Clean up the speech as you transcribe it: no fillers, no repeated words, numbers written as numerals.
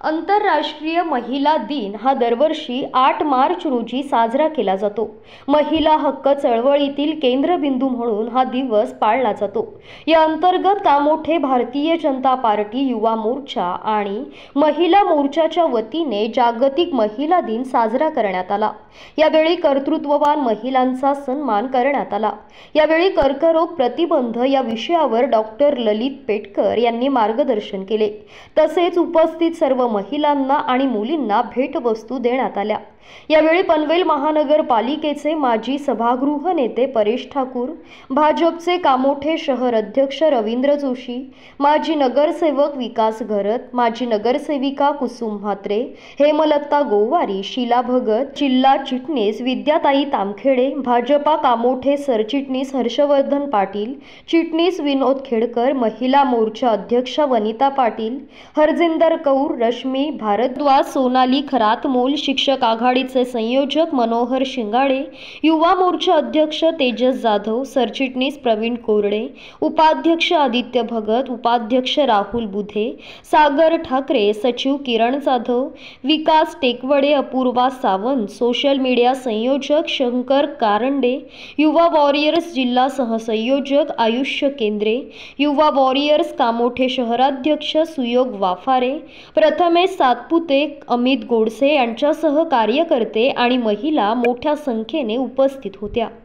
आंतरराष्ट्रीय महिला दिन हा दरवर्षी 8 मार्च रोजी साजरा केला जातो। महिला हक्क चळवळीतील केंद्रबिंदू म्हणून हा दिवस पाळला जातो। या अंतर्गत कामोठे भारतीय जनता पार्टी युवा मोर्चा आणि महिला मोर्चाच्या वतीने जागतिक महिला दिन साजरा करण्यात आला। यावेळी कर्तृत्ववान महिलांचा सन्मान करण्यात आला। यावेळी कर्करोग प्रतिबंध या विषयावर डॉक्टर ललित पेटकर यांनी मार्गदर्शन केले। तसेच उपस्थित सर्व महिलांना आणि मुलींना भेटवस्तू देण्यात आल्या। यावेळी पनवेल महानगरपालिकेचे माजी सभागृह नेते परेश ठाकूर, भाजपचे कामोठे शहर अध्यक्ष रवींद्र जोशी, माजी नगरसेवक विकास घरत, माजी नगरसेविका कुसुम म्हात्रे, हेमलता गोवारी, शीला भगत, जिल्हा चिटणीस विद्याताई तामखेडे, भाजपा कामोठे सरचिटणीस हर्षवर्धन पाटील, चिटणीस विनोद खेडकर, महिला मोर्चा अध्यक्षा वनिता पाटील, हरजिंदर कौर, रश्मी भारद्वाज, सोनाली खरातमोल, शिक्षक आघाडीचे संयोजक मनोहर शिंगाडे, युवा मोर्चा अध्यक्ष तेजस जाधव, सरचिटणीस प्रवीण कोरडे, उपाध्यक्ष आदित्य भगत, उपाध्यक्ष राहुल बुधे, सागर ठाकरे, सचिव किरण जाधव, विकास टेकवडे, अपूर्वा सावंत, सोशल मीडिया संयोजक शंकर कारंडे, युवा वॉरियर्स जिल्हा सहसंयोजक आयुष्य केंद्रे, युवा वॉरियर्स कामोठे शहराध्यक्ष सुयोग वाफारे, प्रथमेश सातपुते, अमित गोडसे यांच्यासह कार्यकर्ते आणि महिला मोठ्या संख्येने उपस्थित होत्या।